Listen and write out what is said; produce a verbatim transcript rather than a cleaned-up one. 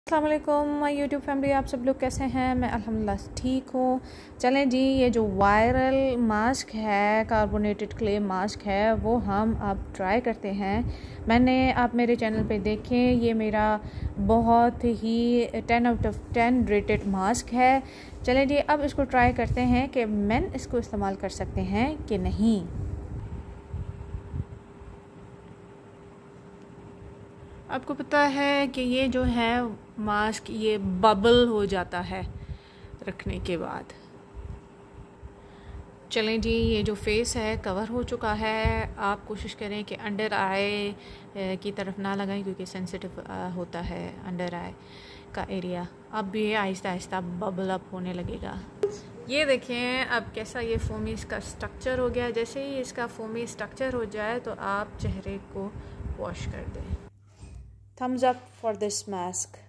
अस्सलाम वालेकुम my YouTube family, आप सब लोग कैसे हैं? मैं अल्हम्दुलिल्लाह ठीक हूँ। चलें जी, ये जो वायरल मास्क है, कार्बोनेटेड क्ले मास्क है, वो हम अब ट्राई करते हैं। मैंने आप मेरे चैनल पे देखें, ये मेरा बहुत ही ten out of ten rated mask है। चलें जी, अब इसको ट्राई करते हैं कि मेन इसको इस्तेमाल कर सकते हैं कि नहीं। आपको पता है कि ये जो है मास्क, ये बबल हो जाता है रखने के बाद। चलें जी, ये जो फेस है कवर हो चुका है। आप कोशिश करें कि अंडर आई की तरफ ना लगाएं, क्योंकि सेंसिटिव होता है अंडर आई का एरिया। अब ये आहिस्ता आहिस्ता बबल अप होने लगेगा। ये देखें अब कैसा ये फोमी इसका स्ट्रक्चर हो गया। जैसे ही इसका फोमी स्ट्रक्चर हो जाए तो आप चेहरे को वॉश कर दें। Thumbs up for this mask.